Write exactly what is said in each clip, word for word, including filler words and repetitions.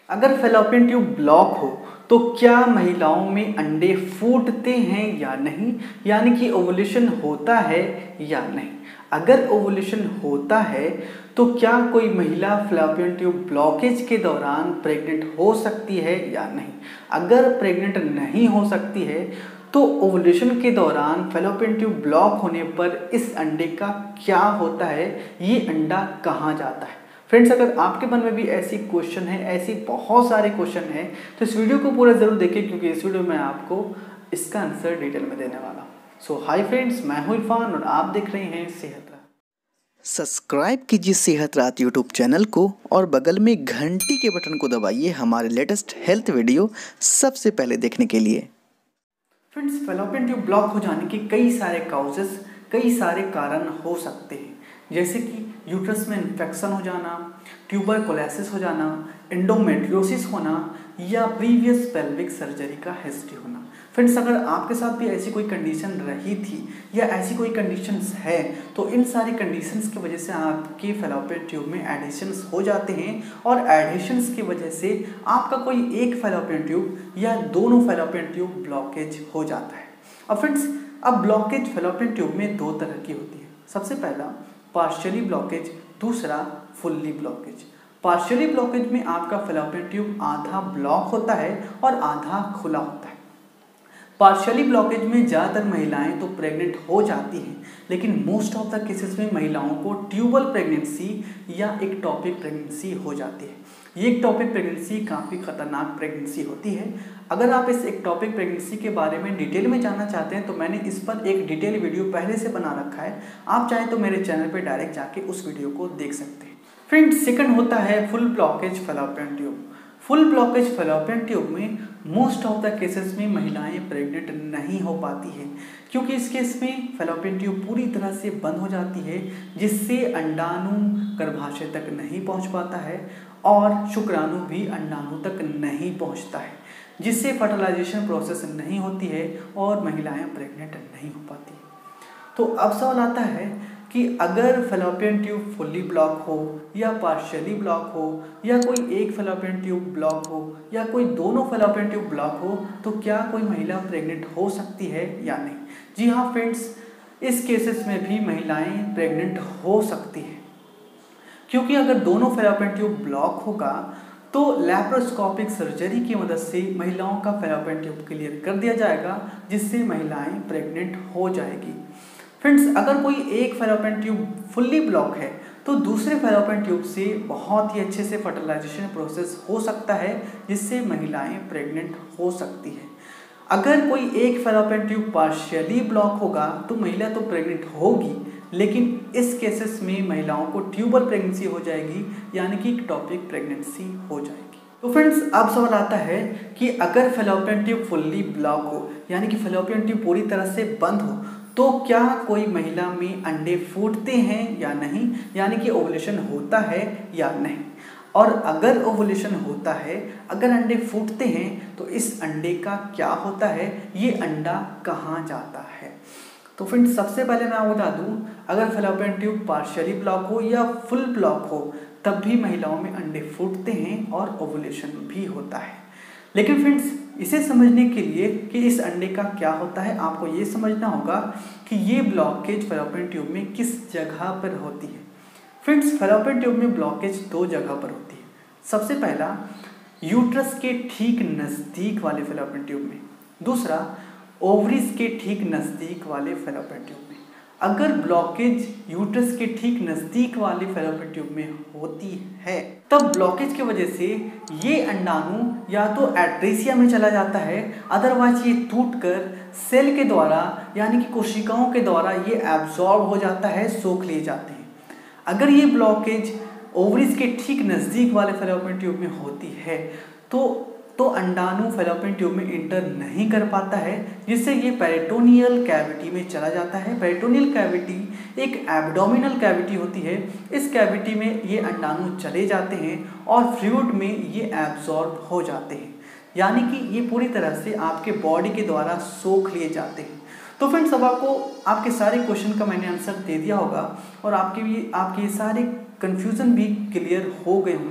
अगर fallopian tube block हो तो क्या महिलाओं में अंडे फूटते हैं या नहीं, यानी कि ओवुलेशन होता है या नहीं। अगर ओवुलेशन होता है तो क्या कोई महिला फैलोपियन ट्यूब ब्लॉकेज के दौरान प्रेग्नेंट हो सकती है या नहीं। अगर प्रेग्नेंट नहीं हो सकती है तो ओवुलेशन के दौरान फैलोपियन ट्यूब ब्लॉक होने पर इस अंडे का क्या होता है, ये अंडा कहाँ जाता है। फ्रेंड्स, अगर आपके मन में भी ऐसी क्वेश्चन है, ऐसी बहुत सारे क्वेश्चन हैं, तो इस वीडियो को पूरा जरूर देखें क्योंकि इस वीडियो में आपको इसका आंसर डिटेल में देने वाला हूँ। सो हाय फ्रेंड्स, मैं हूँ इरफान और आप देख रहे हैं सेहत रात। सब्सक्राइब कीजिए सेहत रात यूट्यूब चैनल को और बगल में घंटी के बटन को दबाइए हमारे लेटेस्ट हेल्थ वीडियो सबसे पहले देखने के लिए। फ्रेंड्स, फैलोपियन ट्यूब ब्लॉक हो जाने के कई सारे काउजेस, कई सारे कारण हो सकते हैं, जैसे कि यूट्रस में इन्फेक्शन हो जाना, ट्यूबरकुलोसिस हो जाना, एंडोमेट्रियोसिस होना या प्रीवियस पेल्विक सर्जरी का हिस्ट्री होना। फ्रेंड्स, अगर आपके साथ भी ऐसी कोई कंडीशन रही थी या ऐसी कोई कंडीशंस है तो इन सारी कंडीशंस की वजह से आपके फैलोपियन ट्यूब में एडिशंस हो जाते हैं और एडिशंस की वजह से आपका कोई एक फैलोपियन ट्यूब या दोनों फैलोपियन ट्यूब ब्लॉकेज हो जाता है। अब फ्रेंड्स, अब ब्लॉकेज फैलोपियन ट्यूब में दो तरह की होती है। सबसे पहला पार्शियली ब्लॉकेज, दूसरा फुल्ली ब्लॉकेज। पार्शियली ब्लॉकेज में आपका फैलोपियन ट्यूब आधा ब्लॉक होता है और आधा खुला होता है। पार्शियली ब्लॉकेज में ज़्यादातर महिलाएं तो प्रेग्नेंट हो जाती हैं, लेकिन मोस्ट ऑफ द केसेस में महिलाओं को ट्यूबल प्रेगनेंसी या एक्टोपिक प्रेगनेंसी हो जाती है। ये एक्टोपिक प्रेगनेंसी काफ़ी खतरनाक प्रेगनेंसी होती है। अगर आप इस एक्टोपिक प्रेगनेंसी के बारे में डिटेल में जानना चाहते हैं तो मैंने इस पर एक डिटेल वीडियो पहले से बना रखा है, आप चाहें तो मेरे चैनल पर डायरेक्ट जाके उस वीडियो को देख सकते हैं। फ्रेंड्स, सेकंड होता है full blockage fallopian tube. Full blockage fallopian tube में मोस्ट ऑफ द केसेस में महिलाएं प्रेग्नेंट नहीं हो पाती हैं, क्योंकि इस केस में फैलोपियन ट्यूब पूरी तरह से बंद हो जाती है, जिससे अंडाणु गर्भाशय तक नहीं पहुंच पाता है और शुक्राणु भी अंडाणु तक नहीं पहुंचता है, जिससे फर्टिलाइजेशन प्रोसेस नहीं होती है और महिलाएं प्रेग्नेंट नहीं हो पाती। तो अब सवाल आता है कि अगर फैलोपियन ट्यूब फुल्ली ब्लॉक हो या पार्शियली ब्लॉक हो या कोई एक फैलोपियन ट्यूब ब्लॉक हो या कोई दोनों फैलोपियन ट्यूब ब्लॉक हो तो क्या कोई महिला प्रेग्नेंट हो सकती है या नहीं। जी हाँ फ्रेंड्स, इस केसेस में भी महिलाएं प्रेग्नेंट हो सकती हैं, क्योंकि अगर दोनों फैलोपियन ट्यूब ब्लॉक होगा तो लैप्रोस्कोपिक सर्जरी की मदद से महिलाओं का फैलोपियन ट्यूब क्लियर कर दिया जाएगा, जिससे महिलाएं प्रेग्नेंट हो जाएगी। फ्रेंड्स, अगर कोई एक फैलोपियन ट्यूब फुल्ली ब्लॉक है तो दूसरे फैलोपियन ट्यूब से बहुत ही अच्छे से फर्टिलाइजेशन प्रोसेस हो सकता है, जिससे महिलाएं प्रेग्नेंट हो सकती हैं। अगर कोई एक फैलोपियन ट्यूब पार्शियली ब्लॉक होगा तो महिला तो प्रेग्नेंट होगी, लेकिन इस केसेस में महिलाओं को ट्यूबल प्रेगनेंसी हो जाएगी, यानी कि एक्टोपिक प्रेगनेंसी हो जाएगी। तो फ्रेंड्स, अब सवाल आता है कि अगर फैलोपियन ट्यूब फुल्ली ब्लॉक हो, यानी कि फैलोपियन ट्यूब पूरी तरह से बंद हो, तो क्या कोई महिला में अंडे फूटते हैं या नहीं, यानी कि ओवुलेशन होता है या नहीं। और अगर ओवुलेशन होता है, अगर अंडे फूटते हैं तो इस अंडे का क्या होता है, ये अंडा कहाँ जाता है। तो फ्रेंड्स, सबसे पहले मैं आपको बता दूं, अगर फैलोपियन ट्यूब पार्शियली ब्लॉक हो या फुल ब्लॉक हो तब भी महिलाओं में अंडे फूटते हैं और ओवुलेशन भी होता है। लेकिन फ्रेंड्स, इसे समझने के लिए कि इस अंडे का क्या होता है, आपको ये समझना होगा कि ये ब्लॉकेज फैलोपियन ट्यूब में किस जगह पर होती है। फ्रेंड्स, फैलोपियन ट्यूब में ब्लॉकेज दो जगह पर होती है। सबसे पहला यूट्रस के ठीक नज़दीक वाले फैलोपियन ट्यूब में, दूसरा ओवरीज के ठीक नज़दीक वाले फैलोपियन ट्यूब में। अगर ब्लॉकेज यूट्रस के ठीक नज़दीक वाले फैलोपियन ट्यूब में होती है तब ब्लॉकेज की वजह से ये अंडाणु या तो एट्रेसिया में चला जाता है, अदरवाइज ये टूटकर सेल के द्वारा यानी कि कोशिकाओं के द्वारा ये एब्जॉर्ब हो जाता है, सोख लिए जाते हैं। अगर ये ब्लॉकेज ओवरीज के ठीक नज़दीक वाले फैलोपियन ट्यूब में होती है तो तो अंडाणु फैलोपियन ट्यूब में इंटर नहीं कर पाता है, जिससे ये पेरिटोनियल कैविटी में चला जाता है। पेरिटोनियल कैविटी एक एब्डोमिनल कैविटी होती है। इस कैविटी में ये अंडाणु चले जाते हैं और फ्लूइड में ये एब्जॉर्ब हो जाते हैं, यानी कि ये पूरी तरह से आपके बॉडी के द्वारा सोख लिए जाते हैं। तो फ्रेंड्स, अब आपको आपके सारे क्वेश्चन का मैंने आंसर दे दिया होगा और आपके भी आपके सारे कन्फ्यूज़न भी क्लियर हो गए होंगे।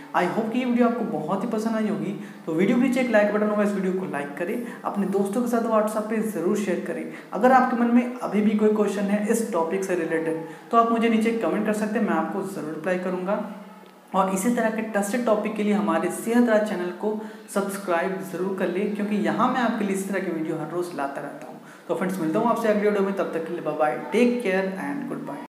आई होप कि ये वीडियो आपको बहुत ही पसंद आई होगी। तो वीडियो के नीचे एक लाइक बटन होगा, इस वीडियो को लाइक करें, अपने दोस्तों के साथ व्हाट्सएप पे ज़रूर शेयर करें। अगर आपके मन में अभी भी कोई क्वेश्चन है इस टॉपिक से रिलेटेड तो आप मुझे नीचे कमेंट कर सकते हैं, मैं आपको ज़रूर रिप्लाई करूँगा। और इसी तरह के ट्रस्टेड टॉपिक के लिए हमारे सेहत राज चैनल को सब्सक्राइब जरूर कर लें, क्योंकि यहाँ मैं आपके लिए इस तरह की वीडियो हर रोज़ लाता रहता हूँ। तो फ्रेंड्स, मिलता हूँ आपसे अगले वीडियो में, तब तक के लिए bye bye, take care and good bye.